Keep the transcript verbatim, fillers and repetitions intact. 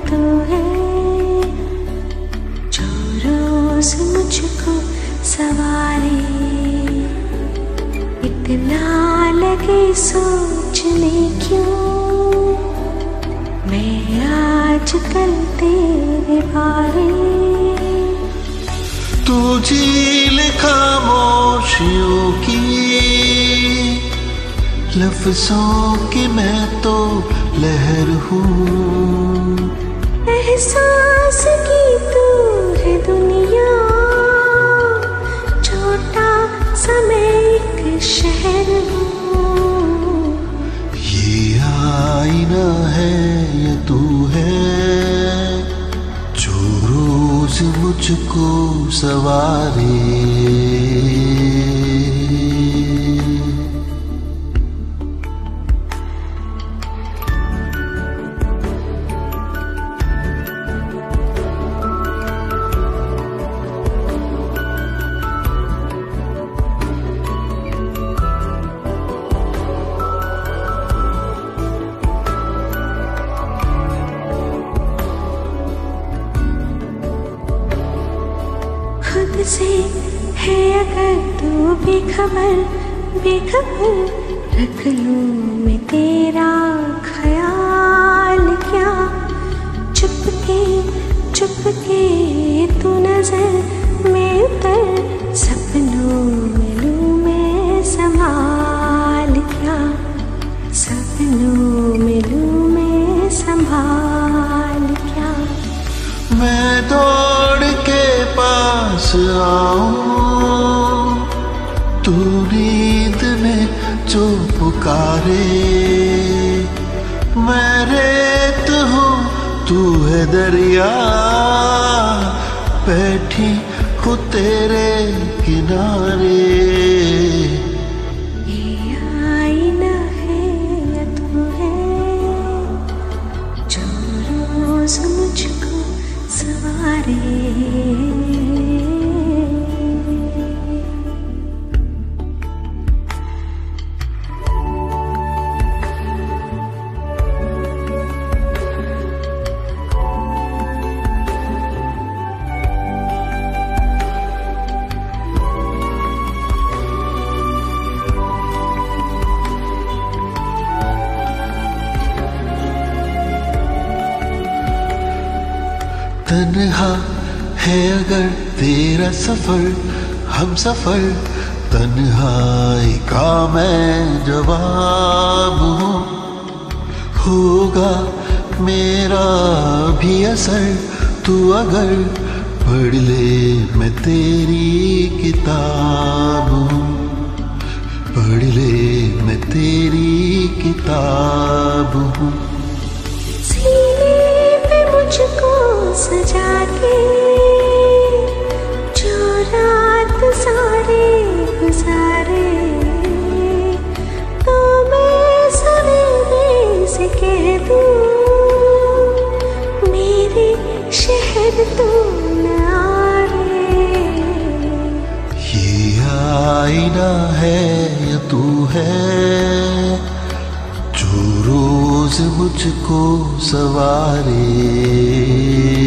तू है जो रोज मुझको सवारे। इतना लगे सोचने क्यों मैं आजकल तेरे बारे। तू झील खामोशियों की लफ्जों की मैं तो लहर हूँ। एहसास की तू है दुनिया छोटा सा मैं एक शहर हूँ। ये आईना है या तू है जो रोज मुझको सवारे। खुद से है अगर तू बेखबर बेखबर रख लूं मैं तेरा ख्याल क्या। चुपके चुपके तू नजर में उतर सपनों में लूं मैं संभाल क्या। सपनों में लूं मैं संभाल क्या। मैं दौड़ के पास आऊं तू नींद में जो पुकारे। मैं रेत हूँ तू है दरिया बैठी हूँ तेरे किनारे। ये आईना है या तू है जो रोज मुझको सवारे। तन्हा है अगर तेरा सफर हम सफर तन्हाई का मैं जवाब हूँ। होगा मेरा भी असर तू अगर पढ़ ले मैं तेरी किताब हूँ। पढ़ ले मैं तेरी किताब हूँ। मुझको सजा के जो रात सारे गुजारे तो मैं सवेरे से कह दूं मेरे शहर तू न आ रे। ये आईना है या तू है जो रोज मुझको सवारे।